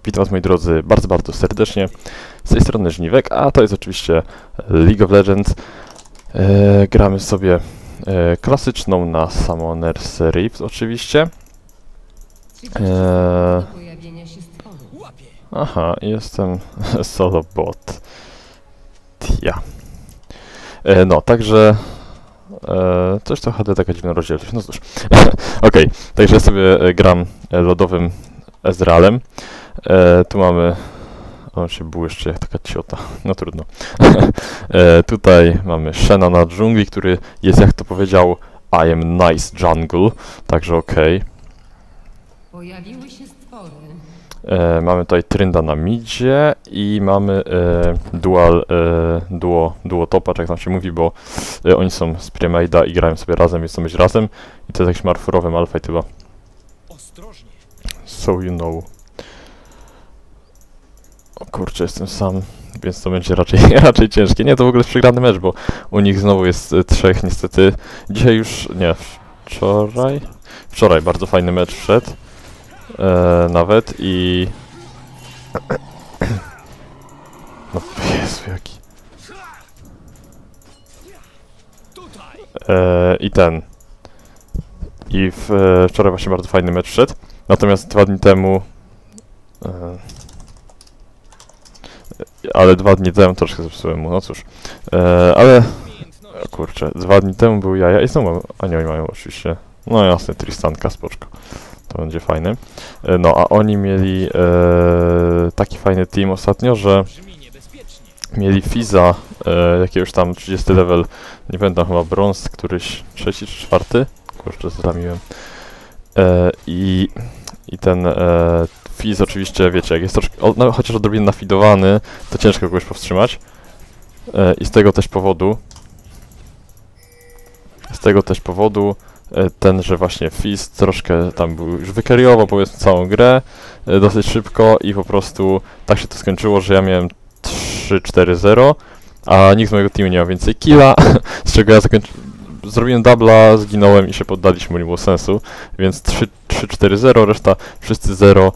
Witam was moi drodzy bardzo, bardzo serdecznie. Z tej strony Żniwek, a to jest oczywiście League of Legends. Gramy sobie klasyczną na Summoners Rift oczywiście. Aha, jestem solo bot. Ja. No, także... coś to HD taka dziwna rozdzielczość, no cóż. Okej, także ja sobie gram lodowym Ezrealem. Tu mamy... On się błyszczy jak taka ciota, no trudno. Tutaj mamy Shena na dżungli, który jest, jak to powiedział, I am nice jungle, także okej. Pojawiły się stwory. Mamy tutaj Trynda na midzie i mamy duo topa, jak tam się mówi, bo oni są z Premade'a i grają sobie razem, więc to być razem. I to jest jakiś marfurowy malfight chyba. Ostrożnie. So you know. O kurczę, jestem sam, więc to będzie raczej ciężkie. Nie, to w ogóle jest przegrany mecz, bo u nich znowu jest trzech niestety. Dzisiaj już, nie, wczoraj bardzo fajny mecz wszedł. Nawet i... No Jezu, jaki... I wczoraj właśnie bardzo fajny mecz wszedł. Natomiast 2 dni temu... ale 2 dni temu troszkę zepsułem mu, no cóż. Ale... Kurczę, 2 dni temu był jaja i znowu... A nie, oni mają oczywiście... No jasne, Tristanka, spoczko. To będzie fajne. No, a oni mieli taki fajny team ostatnio, że mieli Fiza, jakiegoś tam 30 level, nie pamiętam, chyba brąz, któryś 3 czy 4. Kurczę, zramiłem. I ten Fiz oczywiście, wiecie, jak jest troszkę, no, chociaż odrobinę nafidowany, to ciężko kogoś powstrzymać. I z tego też powodu że właśnie Fizz troszkę tam był, już wykariował powiedzmy całą grę dosyć szybko i po prostu tak się to skończyło, że ja miałem 3-4-0, a nikt z mojego teamu nie ma więcej killa, z czego ja zrobiłem dubla, zginąłem i się poddaliśmy, bo nie było sensu, więc 3-4-0, reszta wszyscy 0,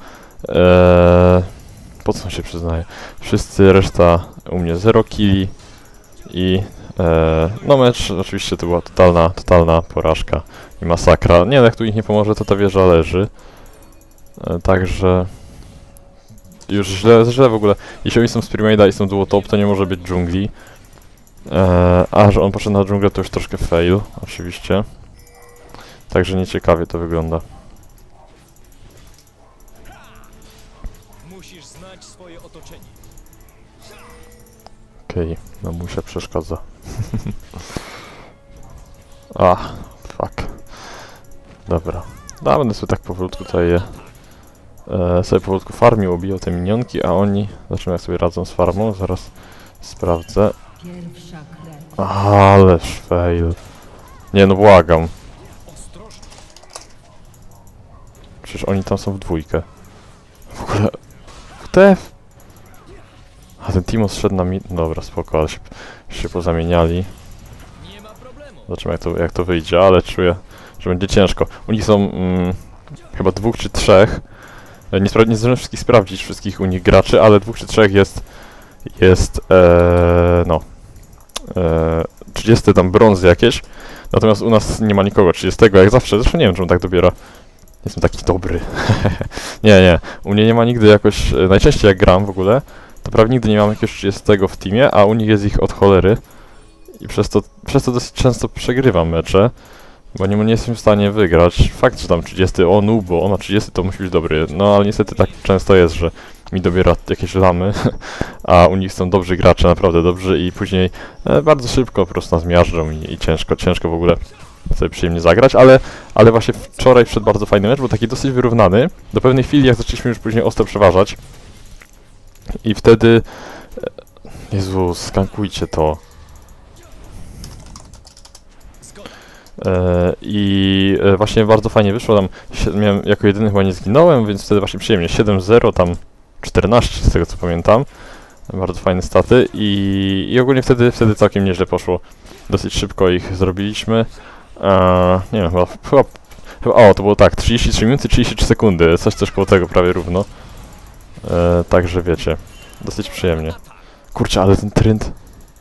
po co się przyznaję, reszta u mnie 0 killi i no mecz oczywiście to była totalna porażka i masakra. Nie, jak tu ich nie pomoże, to ta wieża leży. Także już źle w ogóle. Jeśli oni są z Premade'a i są duo top, to nie może być dżungli. A że on poszedł na dżunglę, to już troszkę fail, oczywiście. Także nieciekawie to wygląda. Musisz znać swoje otoczenie. Okej, mamusia przeszkadza. Fuck. Dobra. Będę sobie tak powolutku tutaj powolutku farmił, obijał te minionki, a oni... Zobaczymy, jak sobie radzą z farmą, zaraz sprawdzę. Pierwsza krew. Ależ fail. Nie, no błagam. Ostrożnie. Przecież oni tam są w dwójkę. W ogóle... WTF? A ten Timo zszedł na mi... Dobra, spoko, ale się pozamieniali. Nie ma problemu. Zobaczymy, jak to wyjdzie, ale czuję, że będzie ciężko. U nich są chyba 2 czy 3. Nie zdążyłem wszystkich sprawdzić, wszystkich u nich graczy, ale 2 czy 3 jest 30 tam brązy jakieś. Natomiast u nas nie ma nikogo 30, jak zawsze. Zresztą nie wiem, czemu tak dobiera. Jestem taki dobry. Nie. U mnie nie ma nigdy jakoś... najczęściej jak gram w ogóle, to prawie nigdy nie mam jakiegoś 30 w teamie, a u nich jest ich od cholery. I przez to dosyć często przegrywam mecze, bo nie jestem w stanie wygrać. Fakt, że tam 30, bo on ma 30, to musi być dobry. No ale niestety tak często jest, że mi dobiera jakieś lamy, a u nich są dobrzy gracze, naprawdę dobrzy i później bardzo szybko po prostu nas miażdżą i ciężko w ogóle sobie przyjemnie zagrać, ale właśnie wczoraj wszedł bardzo fajny mecz, był taki dosyć wyrównany. Do pewnej chwili, jak zaczęliśmy już później ostro przeważać i wtedy... Jezu, skankujcie to. Właśnie bardzo fajnie wyszło, tam miałem jako jedyny chyba nie zginąłem, więc wtedy właśnie przyjemnie, 7-0, tam 14 z tego co pamiętam, bardzo fajne staty i ogólnie wtedy całkiem nieźle poszło, dosyć szybko ich zrobiliśmy, nie wiem, chyba to było tak, 33 minuty, 33 sekundy, coś koło tego prawie równo, Także wiecie, dosyć przyjemnie. Kurczę, ale ten trynd...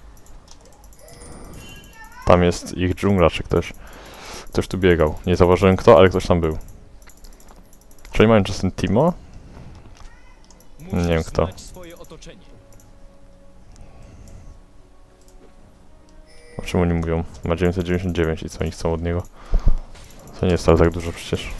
Tam jest ich dżungla, czy ktoś... Ktoś tu biegał. Nie zauważyłem kto, ale ktoś tam był. Czy oni mają czasem Timo? Musisz Nie wiem kto. znać swoje otoczenie. O czym oni mówią? Ma 999 i co oni chcą od niego? To nie jest wcale tak dużo przecież.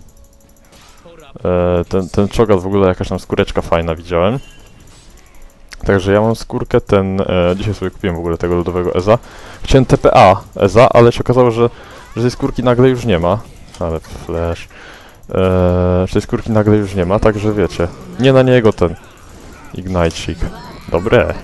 Pora Ten czogat w ogóle jakaś tam skóreczka fajna widziałem. Także ja mam skórkę, dzisiaj sobie kupiłem w ogóle tego lodowego Eza. Chciałem TPA Eza, ale się okazało, że tej skórki nagle już nie ma. Ale flash. Tej skórki nagle już nie ma, także wiecie. Nie na niego ten Ignite'ik. Dobre.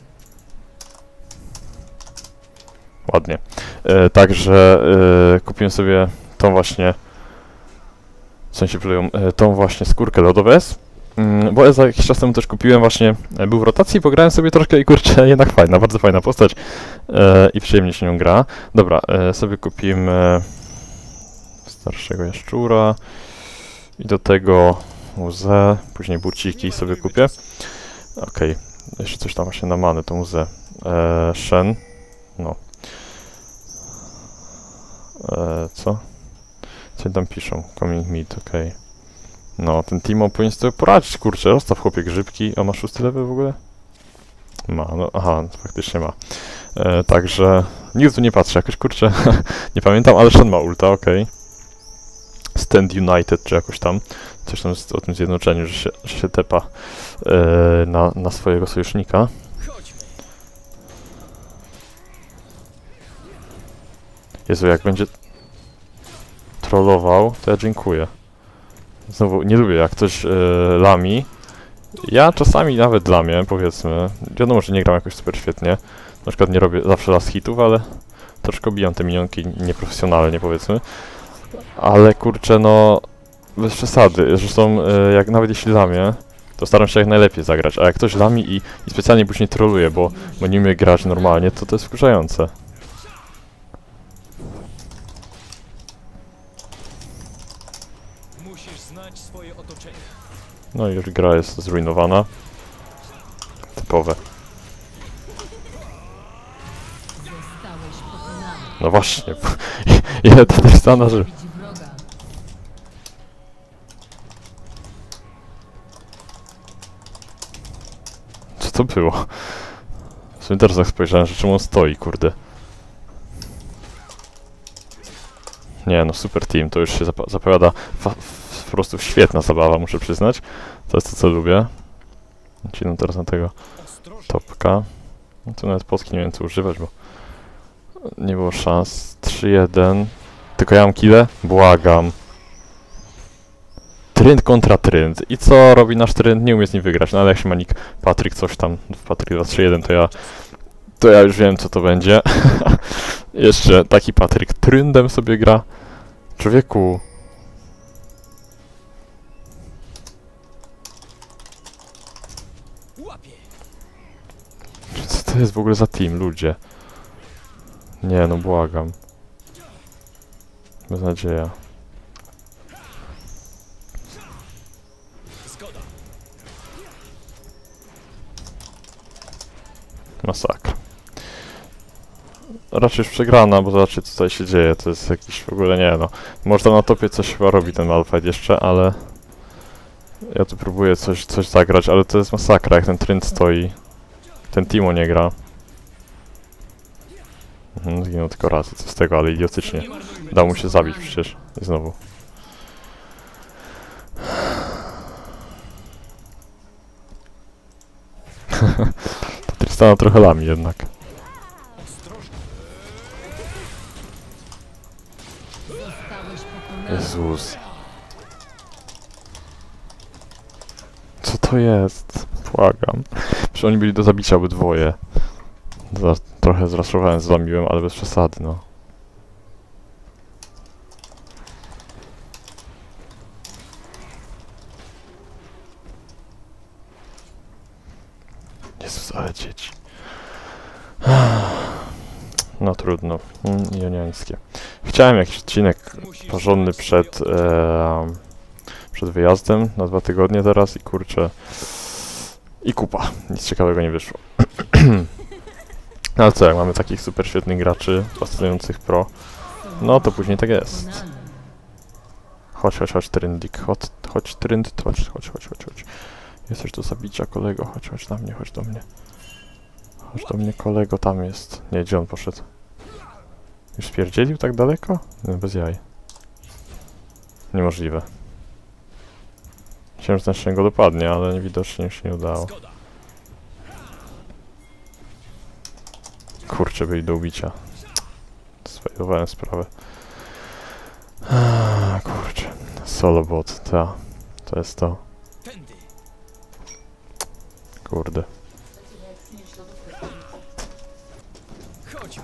Ładnie. Także kupiłem sobie tą właśnie... W sensie plują tą właśnie skórkę lodowe S. Bo za jakiś czas temu też kupiłem właśnie, był w rotacji, pograłem sobie troszkę i kurczę, jednak fajna, bardzo fajna postać i przyjemnie się nią gra. Dobra, sobie kupimy starszego jaszczura i do tego łzę, później buciki sobie kupię. Okej, jeszcze coś tam właśnie na manę, tą łzę. Shen, no. Co? Co oni tam piszą? Coming mid, okej. No, ten Timo powinien sobie poradzić, kurczę, rozstaw chłopie grzybki. A ma 6 level w ogóle? Ma, no, aha, faktycznie ma. Także, nic tu nie patrzę, jakoś kurczę, nie pamiętam, ale Shen ma ulta, okej. Stand United, czy jakoś tam. Coś tam jest o tym zjednoczeniu, że się tepa na swojego sojusznika. chodźmy. Jezu, jak będzie trollował, to ja dziękuję. Znowu, nie lubię jak ktoś lami. Ja czasami nawet lamię, powiedzmy. Wiadomo, że nie gram jakoś super świetnie. Na przykład nie robię zawsze last hitów, ale troszkę bijam te minionki nieprofesjonalnie, powiedzmy. Ale kurczę, no... Bez przesady. Zresztą, jak nawet jeśli lamię, to staram się jak najlepiej zagrać. A jak ktoś lami i specjalnie później troluje, bo nie umie grać normalnie, to jest wkurzające. Musisz znać swoje otoczenie. No i już gra jest zrujnowana. Typowe. Zostałeś pokonany. No właśnie. Ile to Tristana, że... Bić wroga. Co to było? W sumie też tak spojrzałem, że czemu on stoi, kurde. Nie no, super team, to już się zapowiada po prostu świetna zabawa, muszę przyznać. To jest to, co lubię. Idę teraz na tego Ostrożnie. topka. No tu nawet Polski nie wiem co używać, bo nie było szans. 3-1. Tylko ja mam killę? Błagam. Trynd kontra trynd. I co robi nasz trynd? Nie umie z nim wygrać. No ale jak się ma nick Patryk coś tam w Patryk 2-3-1, to ja już wiem co to będzie. Jeszcze taki Patryk tryndem sobie gra. Człowieku. Łapie. Co to jest w ogóle za team, ludzie? Nie no, błagam. Beznadzieja. Zgoda. Masakra. Raczej już przegrana, bo zobaczcie co tutaj się dzieje, to jest jakiś w ogóle nie no. Może tam na topie coś chyba robi ten Malphite jeszcze, ale... Ja tu próbuję coś zagrać, ale to jest masakra, jak ten Trynd stoi. Ten Timo nie gra. Zginął tylko raz, co z tego, ale idiotycznie. Dał mu się zabić przecież. I znowu. To Tristana trochę lami jednak. Ostrożnie. Zostałeś pokonany. Jezus. Co to jest? Błagam. Przecież oni byli do zabicia obydwoje. Trochę zraszowałem, zlamiłem, ale bez przesady, no. Jezus, ale dzieci. No trudno. Joniańskie. Chciałem jakiś odcinek porządny przed wyjazdem na 2 tygodnie teraz i kurczę... I kupa. Nic ciekawego nie wyszło. Ale co, jak mamy takich super świetnych graczy, fascynujących pro, no to później tak jest. Chodź, Tryndik, chodź, Trynd, chodź. Jesteś do zabicia, kolego, chodź na mnie, chodź do mnie. Chodź do mnie, kolego, tam jest. Nie, gdzie on poszedł? Już spierdzielił tak daleko? No, bez jaj. Niemożliwe. Myślałem, że ten szczęk go dopadnie, ale widocznie już się nie udało. Zgoda. Kurczę, byli do ubicia. Sfailowałem sprawę. Kurczę. Solo bot, to jest to. Tędy. Kurde. Chodźmy.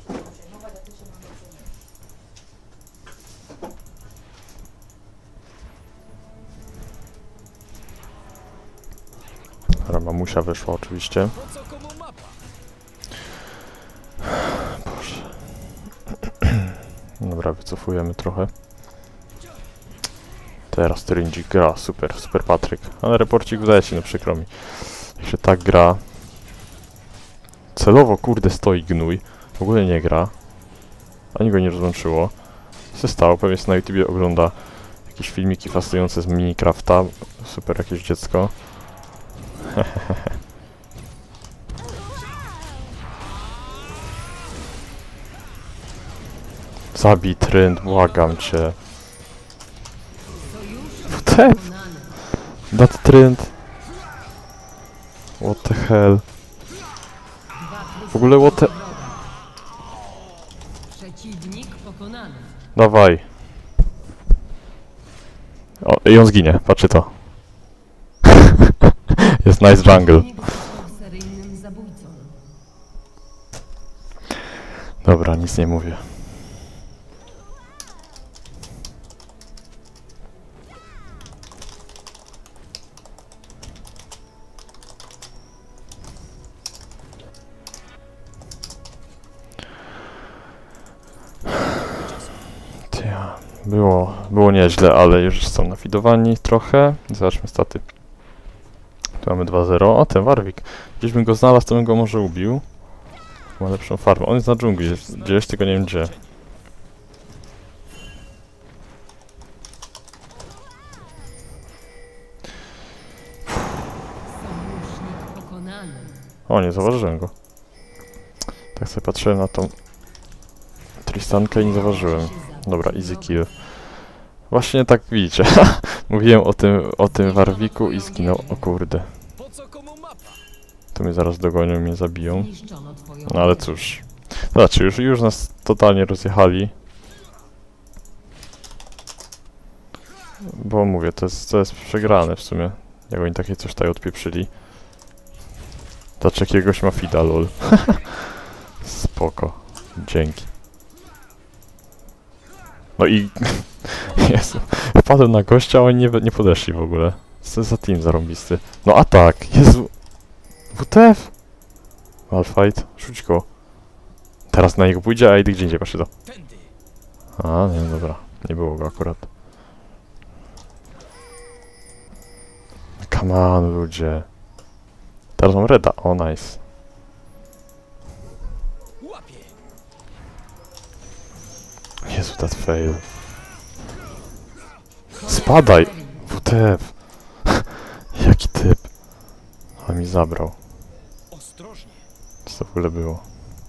Mamusia wyszła oczywiście. Po co komu mapa? Boże. Dobra, wycofujemy trochę. Teraz Tryndzik gra, super Patryk. Ale reporcik wydaje się, no przykro mi. Jak się tak gra... Celowo, kurde, stoi gnój. W ogóle nie gra. Ani go nie rozłączyło. Co się stało? Pewnie sobie na YouTubie ogląda jakieś filmiki fascynujące z Minecrafta. Super jakieś dziecko. Zabij Trynd, błagam cię. WTF? That Trynd. What the hell? W ogóle what the... Przeciwnik pokonany. Dawaj. O, i on zginie, patrzcie to. Jest nice jungle. Przeciwnik został seryjnym zabójcą. Dobra, nic nie mówię. Było nieźle, ale już są nafidowani trochę. Zobaczmy staty. Tu mamy 2-0. O, ten Warwick. Gdzieś bym go znalazł, to bym go może ubił. Ma lepszą farmę. On jest na dżungli, gdzieś, tylko nie wiem gdzie. Sojusznik pokonany. O, nie zauważyłem go. Tak sobie patrzyłem na tą Tristankę i nie zauważyłem. Dobra, easy kill. Właśnie tak widzicie. Mówiłem o tym Warwicku i zginął. O kurde. Po co komu mapa? To mnie zaraz dogonią i mnie zabiją. Zniszczono twoją No ale cóż. Znaczy, już nas totalnie rozjechali. Bo mówię, to jest przegrane w sumie. Jak oni takie coś tutaj odpieprzyli. Dacz jakiegoś ma fida, lol. Spoko. Dzięki. No i... Jezu. Wpadłem na gościa, a oni nie podeszli w ogóle. Co za team zarąbisty. No atak! Jezu! WTF! Malfight, rzuć go. Teraz na niego pójdzie, a idę gdzie indziej, patrzcie to. Tędy. A, nie, dobra. Nie było go akurat. Come on, ludzie. Teraz mam reda. O, nice. Łapie. Jezu, that fail. Spadaj! WTF. Jaki typ. A mi zabrał. Ostrożnie. Co to w ogóle było?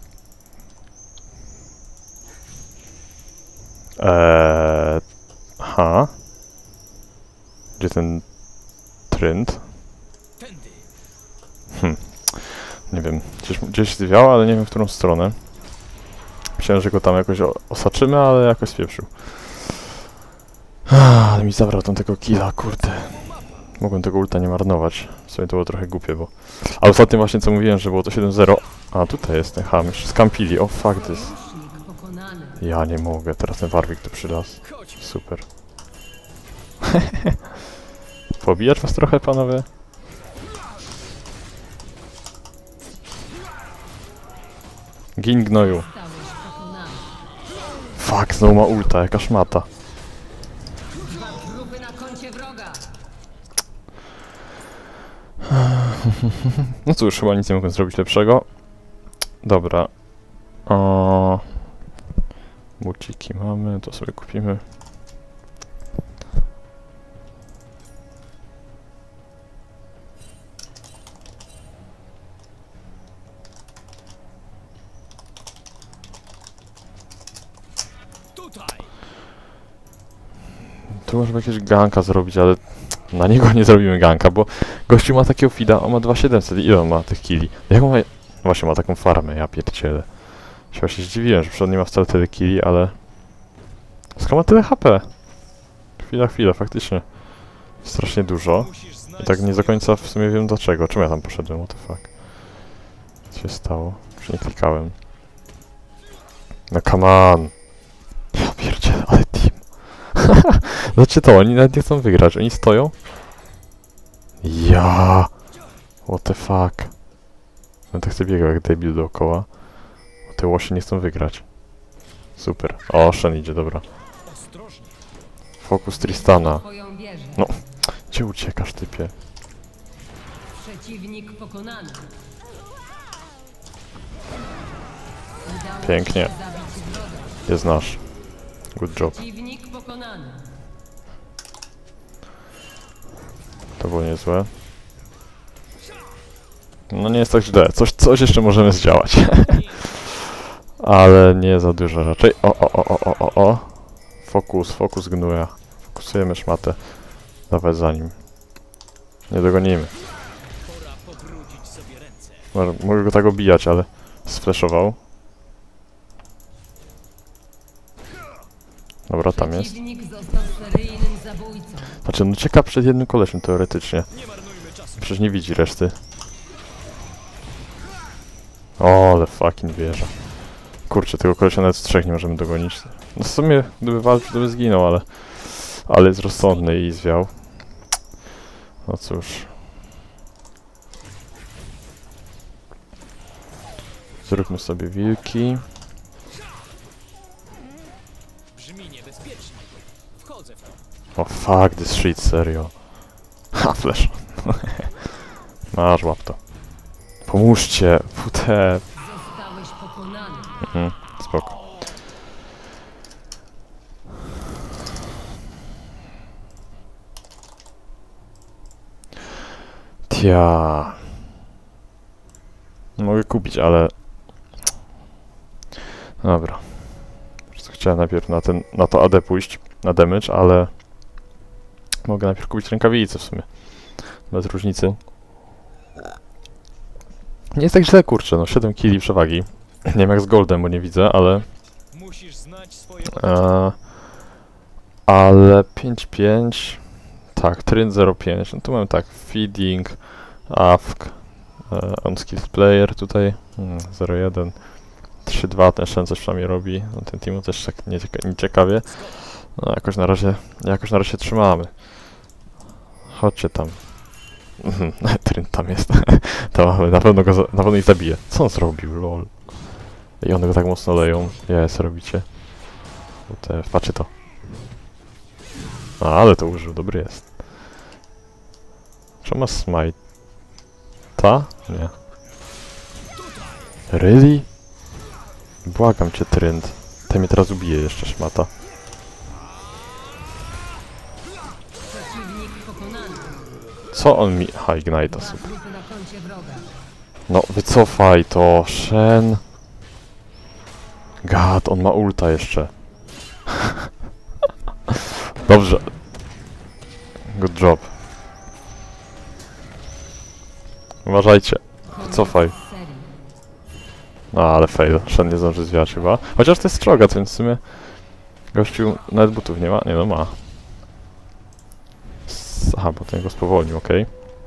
Ha? Gdzie ten Trynd? Tędy. Nie wiem. Gdzieś zwiał, ale nie wiem w którą stronę. Myślałem, że go tam jakoś osaczymy, ale jakoś spieprzył. Ale mi zabrał tam tego killa, kurde. Mogłem tego ulta nie marnować. W sumie to było trochę głupie, bo... Ale ostatnio właśnie co mówiłem, że było to 7-0. A, tutaj jest ten ham. Już skampili. O, fuck this. sojusznik pokonany. Ja nie mogę. Teraz ten Warwick tu przylazł. Chodźmy. Super. Pobijać was trochę, panowie? Gin gnoju. Zostałeś pokonany. Fuck, znowu ma ulta, jaka szmata. Dwa trupy na koncie wroga. No cóż, chyba nic nie mogę zrobić lepszego. Dobra. O, buciki mamy, to sobie kupimy. Tutaj! Tu możemy jakiegoś ganka zrobić, ale na niego nie zrobimy ganka, bo gościu ma takiego fida, on ma 2700. Ile on ma tych killi? Jak on ma... Właśnie ma taką farmę, ja pierdzielę. Się właśnie zdziwiłem, że przed nie ma wcale tyle killi, ale... Skąd ma tyle HP? Chwila, faktycznie. Strasznie dużo. Musisz znać I tak nie do swoje- końca w sumie wiem dlaczego. Czemu ja tam poszedłem? What the fuck? Co się stało? Już nie klikałem. No come on! Ja pierdzielę, ale team. Znaczy to, oni nawet nie chcą wygrać. Oni stoją. Ja. What the fuck? No to chcę biegał jak debil dookoła. Bo te łosie nie chcą wygrać. Super. O, Shen idzie, dobra. Ostrożnie! Fokus Tristana. Twoją wieżę. No. Gdzie uciekasz, typie? Przeciwnik pokonany. Udało Pięknie. ci się zabić wroga. Jest nasz. Good job. Przeciwnik pokonany. To było niezłe. No nie jest tak źle. Coś jeszcze możemy zdziałać. Ale nie za dużo raczej. O. Fokus gnuja. Fokusujemy szmatę. Dawać za nim. Nie dogonimy. Pora pobrudzić sobie ręce. Mogę go tak obijać, ale sflashował. Dobra, tam jest. Przeciwnik został seryjnym zabójcą. Znaczy, on ucieka przed jednym kolesiem teoretycznie. Nie marnujmy czasu. Przecież nie widzi reszty. O, ale fucking wieża. Kurczę, tego kolesia nawet z trzech nie możemy dogonić. No w sumie, gdyby walczył, to by zginął, ale... Ale jest rozsądny i zwiał. No cóż. Zróbmy sobie wilki. Brzmi niebezpiecznie. Wchodzę w to. O fuck this shit, serio. Ha, flash. Masz, łap to. Pomóżcie, WT. Zostałeś pokonany. Spoko. Tia. Mogę kupić, ale... Dobra. Chciałem najpierw na to AD pójść, na damage, ale... Mogę najpierw kupić rękawice w sumie. Bez różnicy. Nie jest tak źle, kurczę, no 7 killi przewagi. Nie wiem jak z goldem, bo nie widzę, ale... Musisz znać swoje... Ale 5-5... Tak, Trend 0,5. No tu mamy tak, Feeding, AFK, Unskilled Player tutaj, 0,1, 3,2, ten Shen coś przynajmniej robi, no ten Timo też tak nieciekawie. No jakoś na razie trzymamy. Chodźcie tam. Trend tam jest. To mamy, na pewno ich zabije. Co on zrobił, lol? I one go tak mocno leją. Jest, robicie. Patrzcie to. A, ale to użył, dobry jest. Czy ma smite? Ta? Nie. Really? Błagam cię, Trend. Ten mnie teraz ubije jeszcze, szmata. Przeciwnik pokonany. Co on mi... Ha, Ignite'a, Dwa super. trupy na koncie wroga. No, wycofaj to, Shen. God, on ma ulta jeszcze. Dobrze. Good job. Uważajcie. Cofaj. Koniec serii. No, ale fail. Shen nie zdąży zwiać chyba. Chociaż to jest strogat, więc w sumie... Gościu nawet butów nie ma? Nie no, ma. Aha, bo ten go spowolnił, okej.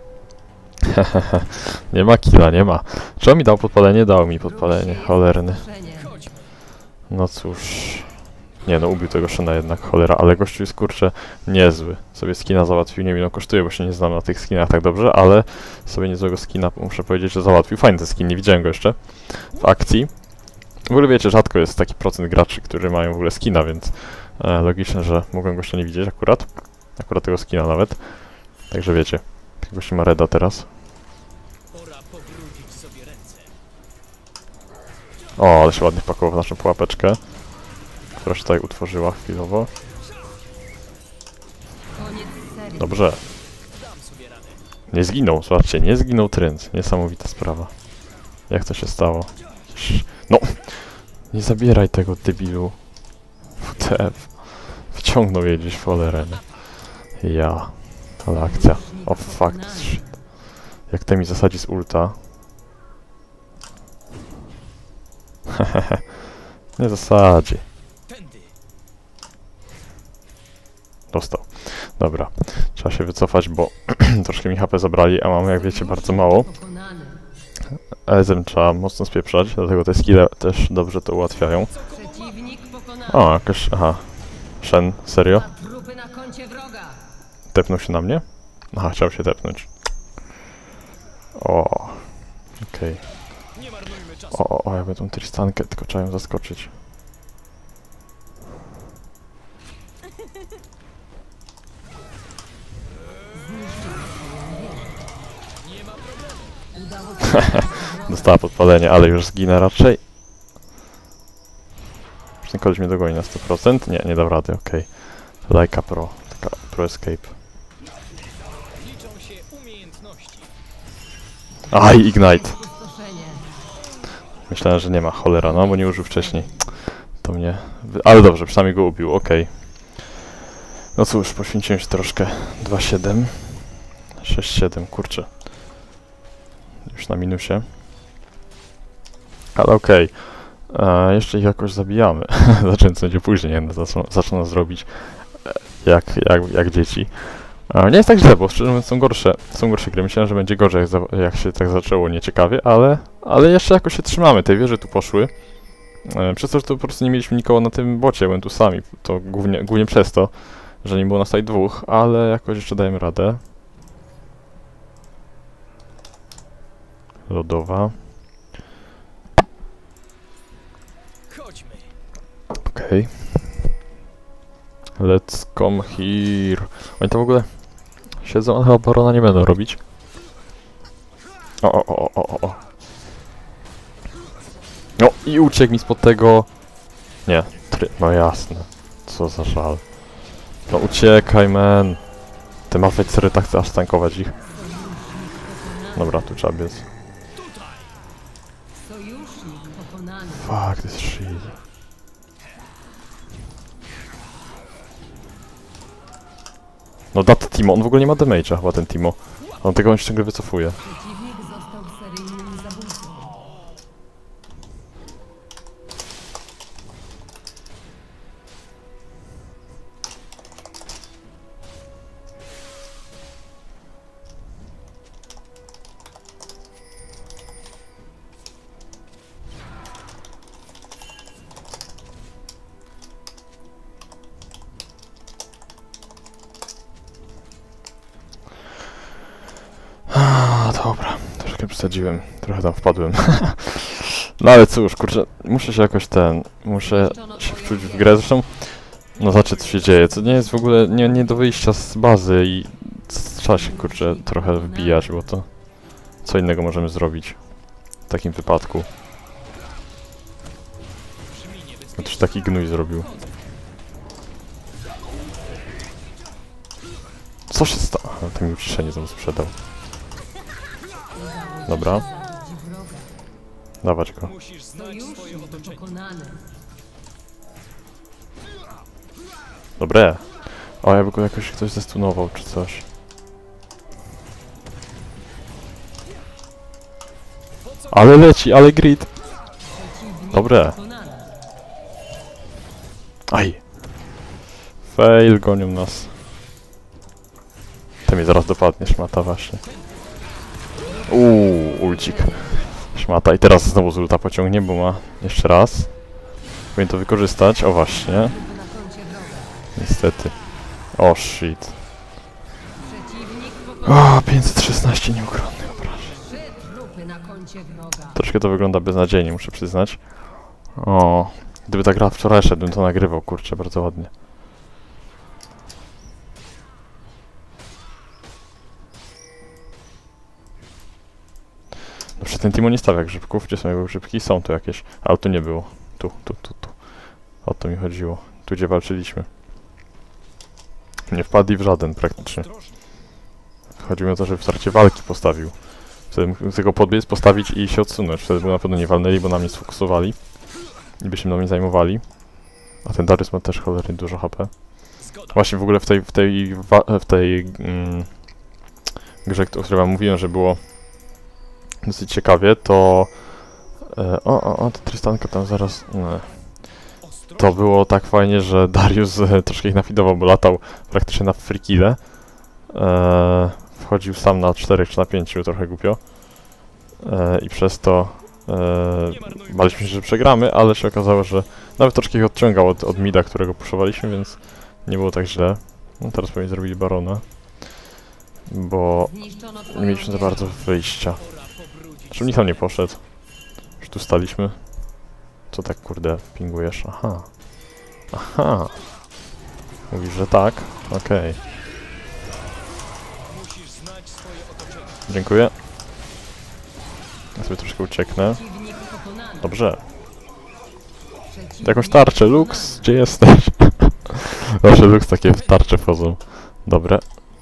Nie ma killa, nie ma. Czy on mi dał podpalenie? Dał mi podpalenie, cholerny. Chodźmy. No cóż... Nie no, ubił tego Shena jednak, cholera, ale gościu jest kurczę niezły. Sobie skina załatwił, nie wiem ile kosztuje, bo się nie znam na tych skinach tak dobrze, ale sobie niezłego skina, muszę powiedzieć, że załatwił. Fajny ten skin, nie widziałem go jeszcze w akcji. W ogóle wiecie, rzadko jest taki procent graczy, którzy mają w ogóle skina, więc logiczne, że mogłem gościa nie widzieć akurat. Akurat tego skina nawet. Także wiecie, gościu ma reda teraz. O, ale się ładnie wpakował w naszą pułapeczkę, która się tutaj utworzyła chwilowo. Koniec serii. Dobrze. Dam sobie radę. Nie zginął, zobaczcie, nie zginął Trynt. Niesamowita sprawa. Jak to się stało? No! Nie zabieraj tego, debilu. WTF. Wciągnął je gdzieś w cholerę, nie? Ja. Ale akcja. O fuck this shit. Jak ten mi zasadzi z ulta. Hehehe. Nie zasadzi. Tędy. Dostał. Dobra. Trzeba się wycofać, bo troszkę mi HP zabrali, a mamy, jak wiecie, bardzo mało. Pokonany. EZ-em trzeba mocno spieprzać, dlatego te skille też dobrze to ułatwiają. Przeciwnik pokonany. O, jakaś... aha. Shen, serio? Ma trupy na koncie wroga. Tepnął się na mnie? Aha, chciał się tepnąć. O. Okej. Nie marnujmy czasu. O, jakby tą Tristankę, tylko trzeba ją zaskoczyć. Nie ma problemu. Udało się. Dostała podpalenie, ale już zginę raczej. Już ten koleś mnie dogoni na 100%? Nie, nie dam rady, okej. Lajka Pro. Taka Pro Escape. Liczą się umiejętności. Aj, Ignite! Pustoszenie. Myślałem, że nie ma. Cholera, no bo nie użył wcześniej. To mnie... Ale dobrze, przynajmniej go ubił, okej. No cóż, poświęciłem się troszkę. 2,7. 6,7, kurczę. Już na minusie. Ale okej. Jeszcze ich jakoś zabijamy. Zacząłem co będzie później, no, zaczną nas zrobić jak dzieci. Nie jest tak źle, bo szczerze mówiąc są gorsze gry. Myślałem, że będzie gorzej, jak się tak zaczęło nieciekawie, ale jeszcze jakoś się trzymamy. Te wieże tu poszły. Przez to, że to po prostu nie mieliśmy nikogo na tym bocie, byłem tu sami. To głównie przez to, że nie było nas tutaj dwóch, ale jakoś jeszcze dajemy radę. Lodowa. Chodźmy. Okej. Let's come here. Oni to w ogóle siedzą, ale chyba barona nie będą robić. O. No i uciekł mi spod tego... Nie, no jasne. Co za żal. No uciekaj, man. Te mafejcery tak chce aż tankować ich. Dobra, tu trzeba biec. Sojusznik pokonany. Fuck this shit. No dat Timo, on w ogóle nie ma damage'a chyba ten Timo. On tego on się ciągle wycofuje. Przeciwnik został seryjnym zabójcą. Dobra, troszkę przesadziłem, trochę tam wpadłem. No ale cóż, kurczę, muszę się jakoś muszę się wczuć w grę, zresztą, no zobaczcie co się dzieje, to nie jest w ogóle, nie do wyjścia z bazy i trzeba się, kurczę, trochę wbijać, bo to co innego możemy zrobić w takim wypadku. No to już taki gnój zrobił. Co się stało? Ten mi uciszenie znowu sprzedał. Dobra. Zabić wroga. Dawać go. Musisz znać swoje Sojusznik otoczenie. pokonany. Dobre. O, jakby go jakoś ktoś zestunował czy coś. Ale leci, ale grid. Przeciwnik Dobre. pokonany. Aj. Fail, gonią nas. Ty mnie zaraz dopadnie, szmata właśnie. Ulcik. Szmata i teraz znowu z ulta pociągnie, bo ma jeszcze raz. Powinien to wykorzystać, o właśnie. Trupy na koncie wroga. Niestety. O shit. Przeciwnik pokonany. O, 516 nieuchronnych obrażeń. 3 trupy na koncie wroga. Troszkę to wygląda beznadziejnie, muszę przyznać. O, gdyby ta gra wczoraj szedł, bym to nagrywał, kurczę, bardzo ładnie. No przy ten Timo nie stawia grzybków. Gdzie są jego grzybki? Są tu jakieś. Ale tu nie było. Tu. O to mi chodziło. Tu, gdzie walczyliśmy. Nie wpadli w żaden praktycznie. Chodzi mi o to, że w trakcie walki postawił. Wtedy mógł tego podbiec, postawić i się odsunąć. Wtedy by na pewno nie walnęli, bo na mnie sfokusowali. I by się nami zajmowali. A ten Darius ma też cholernie dużo HP. Właśnie w ogóle w tej grze, o której wam mówiłem, że było dosyć ciekawie, to... to Tristanka tam zaraz... To było tak fajnie, że Darius troszkę ich nafidował, bo latał praktycznie na free-kille. Wchodził sam na 4 czy na 5, trochę głupio. I przez to baliśmy się, że przegramy, ale się okazało, że nawet troszkę ich odciągał od mida, którego puszowaliśmy, więc nie było tak źle. No teraz powinni zrobić barona, bo Zniszczono nie twoją mieliśmy za wieżę. bardzo wyjścia. Czemu nikt tam nie poszedł? Już tu staliśmy. Co tak kurde pingujesz? Aha. Mówisz, że tak? Okej. Dziękuję. Ja sobie troszkę ucieknę. Przeciwnik pokonany. Dobrze. Przeciwnik Jakąś tarczę. Lux, gdzie jesteś? Zawsze Lux takie w tarcze wchodzą. Dobre.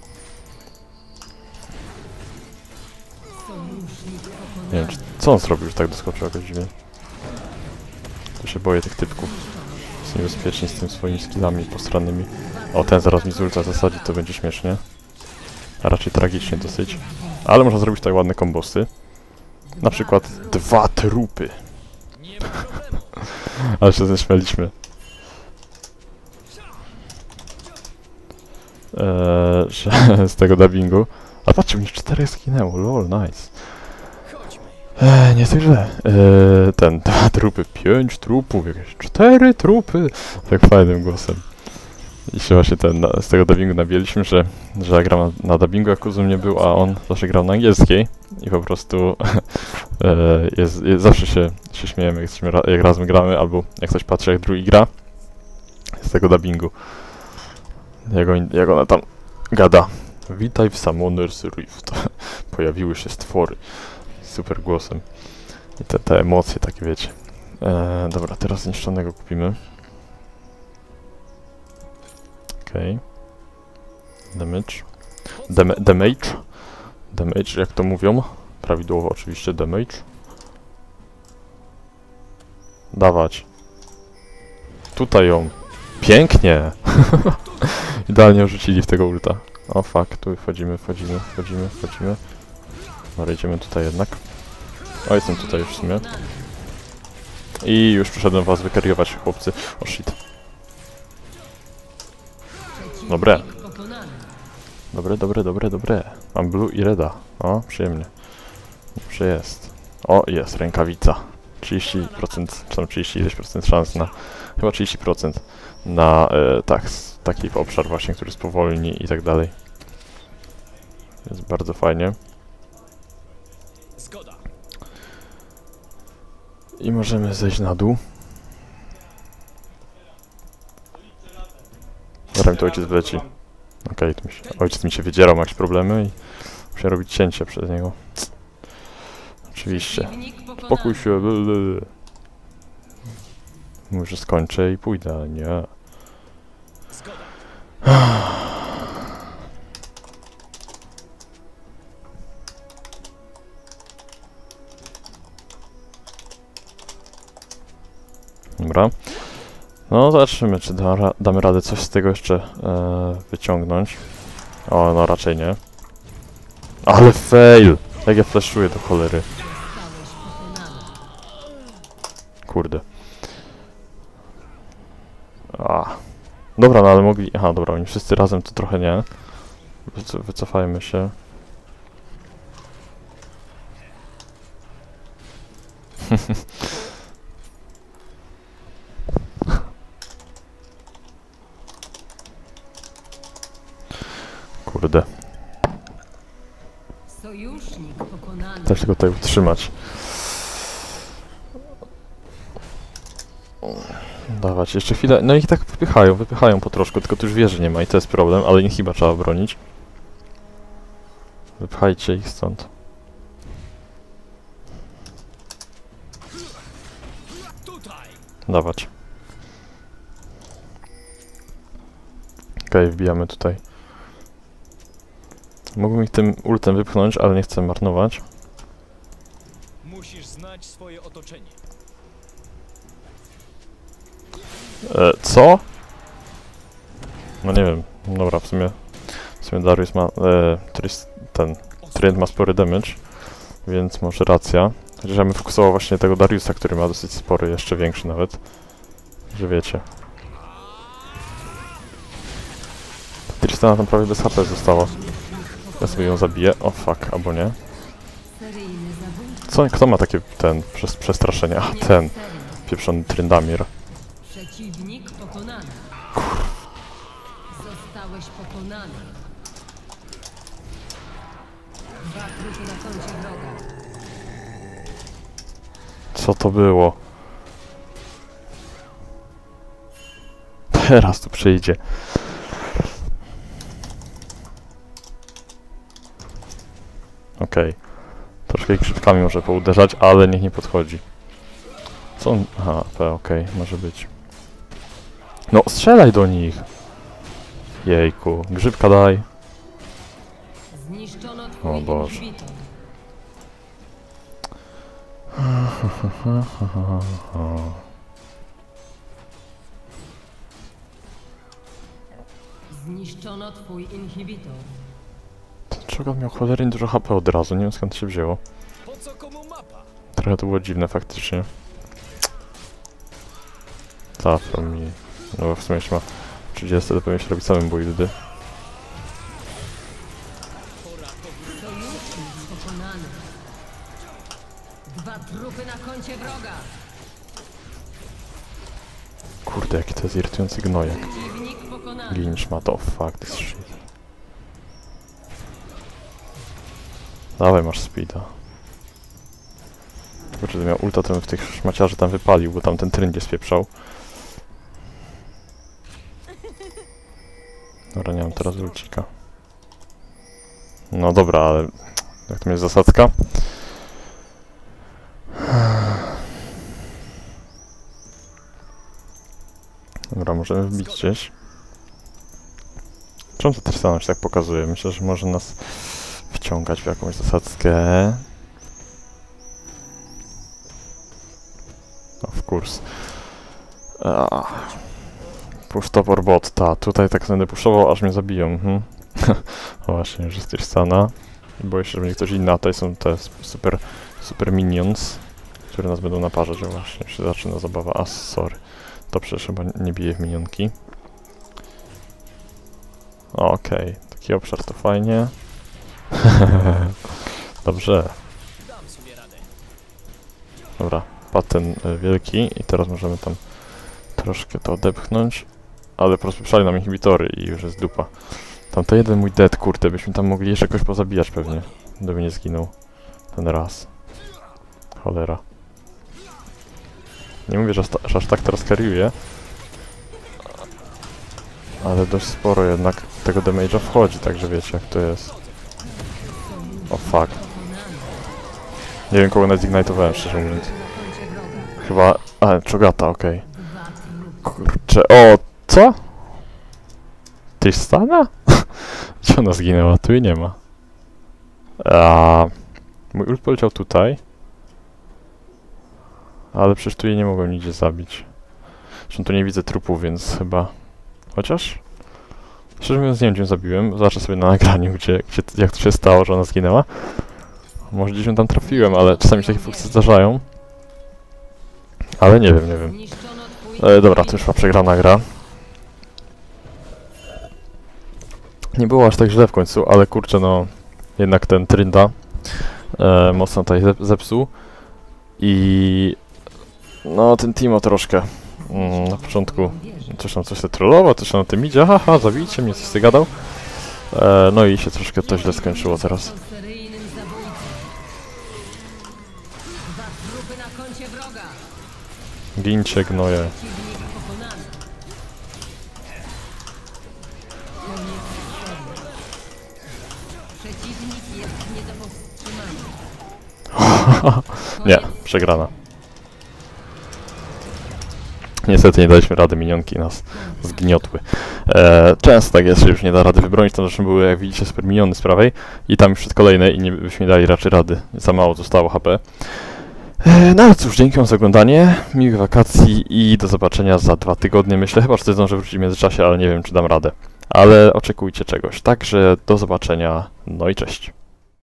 Sojusznik Nie wiem, pokonany. co on zrobił, że tak doskoczył jakoś dziwnie. Tu się boję tych typków. Jest niebezpiecznie z tymi swoimi skillami postronnymi. O, ten zaraz mi z ulta zasadzi, to będzie śmiesznie. A raczej tragicznie dosyć. Ale można zrobić tutaj ładne kombosy. Na przykład 2 trupy. Nie ma problemu. Ale się ześmialiśmy. Że z tego dubbingu. A patrzcie, mi 4 skinęło, lol, nice. Chodźmy. Nie tak źle. 2 trupy, 5 trupów, jakieś 4 trupy. Tak fajnym głosem. I się właśnie z tego dubbingu nabieliśmy, że ja gram na dubbingu, jak Kuzum nie był, a on zawsze grał na angielskiej. I po prostu zawsze się śmiejemy, jak razem gramy, albo jak ktoś patrzy, jak drugi gra. Z tego dubbingu. Jak ona tam gada. Witaj w Summoner's Rift. Pojawiły się stwory. Super głosem. I te emocje takie, wiecie. Dobra, teraz zniszczonego kupimy. Okej. Damage. Damage, jak to mówią. Prawidłowo oczywiście, damage. Dawać. Tutaj ją. Pięknie! Idealnie rzucili w tego ulta. O fuck, tu wchodzimy. Dobra, idziemy tutaj jednak. O, jestem tutaj już w sumie. I już przyszedłem was wykariować, chłopcy. O shit. Dobre. Dobre. Mam blue i reda. O, przyjemnie. Dobrze jest. O, jest, rękawica. 30%, czy tam 30 ileś procent szans na... Chyba 30% na taki obszar właśnie, który spowolni i tak dalej. Jest bardzo fajnie. Zgoda. I możemy zejść na dół. Zaraz mi to ojciec wleci. Okej, ojciec mi się wydzierał, ma jakieś problemy i muszę robić cięcie przez niego. Oczywiście. Spokój się. Mówię, że skończę i pójdę, ale nie. Zgoda. Dobra. No, zobaczymy, czy damy radę coś z tego jeszcze wyciągnąć. O, no raczej nie. Ale fail! Jak ja flashuję do cholery. Kurde. Dobra, no ale mogli... Aha, dobra, oni wszyscy razem to trochę nie. Wycofajmy się. Kurde. Sojusznik pokonany. Też tego tutaj utrzymać. Dawać jeszcze chwilę. No i tak wypychają po troszku, tylko tu już wieży nie ma i to jest problem, ale ich chyba trzeba bronić. Wypchajcie ich stąd. tutaj! Dawać. Okej, wbijamy tutaj. Mógłbym ich tym ultem wypchnąć, ale nie chcę marnować. Musisz znać swoje otoczenie. Co? No nie wiem. Dobra, w sumie Darius ma... Treant ma spory damage, więc może racja. Chociaż ja bym fokusował właśnie tego Dariusa, który ma dosyć spory, jeszcze większy nawet. Że wiecie. Tristana tam prawie bez HP została. Ja sobie ją zabiję. O fuck, albo nie. Seryjny zabójca. Co? Kto ma takie przestraszenie? A, ten. Pieprzony Tryndamir. Przeciwnik pokonany. Zostałeś pokonany. 2 trupy na koncie wroga. Co to było? Teraz tu przyjdzie. Okej. Troszkę grzybkami może pouderzać, ale niech nie podchodzi. Co on... Aha, okej, może być. No, strzelaj do nich! Jejku, grzybka daj. Zniszczono twój O Boże. inhibitor. Zniszczono twój inhibitor. Czego miał cholernie dużo HP od razu, nie wiem skąd się wzięło. Po co komu mapa? Trochę to było dziwne faktycznie. Zafra mi... No bo w sumie jeśli ma 30, to powinien się robić samym buildy. Sojusznik pokonany. 2 trupy na koncie wroga. Kurde, jaki to jest irytujący gnojek. Przeciwnik pokonany. Gin szmat, oh fuck this shit. Dawaj, masz speeda. Kurczę, gdy miał ulta, to bym w tych szmaciarzy tam wypalił, bo tam ten Trynd nie spieprzał. Dobra, nie mam teraz ulcika. No dobra, ale... Jak to jest zasadzka? Dobra, możemy wbić gdzieś. Czemu to Tristana się tak pokazuje? Myślę, że może nas wciągać w jakąś zasadzkę. Of course. Push top or bot, ta. Tutaj tak będę puszował, aż mnie zabiją. O właśnie, już jest Tristana. I boję się, że będzie ktoś inny, a tutaj są te super minions, które nas będą naparzać. O właśnie, już się zaczyna zabawa. A, sorry. To przecież chyba nie bije w minionki. Okej, taki obszar to fajnie. Dobrze. Dam sobie radę. Dobra, padł ten wielki i teraz możemy tam troszkę to odepchnąć. Ale porozpieprzali nam inhibitory i już jest dupa. Tam to jeden mój dead, kurde, byśmy tam mogli jeszcze jakoś pozabijać pewnie. Gdyby nie zginął ten raz. Cholera. Nie mówię, że aż tak teraz kariuję. Ale dość sporo jednak tego damage'a wchodzi, także wiecie jak to jest. O fuck. Nie wiem kogo nazignitowałem, szczerze mówiąc. Chyba... A, Chogata, okej. Kurczę, o, co? Tristana? Gdzie ona zginęła? Tu jej nie ma. Mój ult poleciał tutaj. Ale przecież tu jej nie mogłem nigdzie zabić. Zresztą tu nie widzę trupów, więc chyba... Chociaż? Szczerze mówiąc nie wiem, gdzie ją zabiłem. Zobaczę sobie na nagraniu, jak to się stało, że ona zginęła. Może gdzieś ją tam trafiłem, ale czasami się takie funkcje zdarzają. Ale nie wiem, nie wiem. Dobra, to już była przegrana gra. Nie było aż tak źle w końcu, ale kurczę no... Jednak ten Trynda mocno tutaj zepsuł. I... No, ten Timo troszkę. Na początku coś się trollował, coś na tym idzie, haha, zabijcie mnie, coś ty gadał. No i się troszkę to źle skończyło teraz. Gincie, gnoje. Przeciwnik jest nie do powstrzymania. Nie, przegrana. Niestety nie daliśmy rady, minionki nas zgniotły. Często tak jest, że już nie da rady wybronić, tam zresztą były, jak widzicie, super miniony z prawej i tam już przed kolejne i nie byśmy dali raczej rady, za mało zostało HP. No ale cóż, dzięki wam za oglądanie, miłych wakacji i do zobaczenia za 2 tygodnie, myślę, chyba, że coś zdążę wrócić w międzyczasie, ale nie wiem, czy dam radę. Ale oczekujcie czegoś, także do zobaczenia, no i cześć.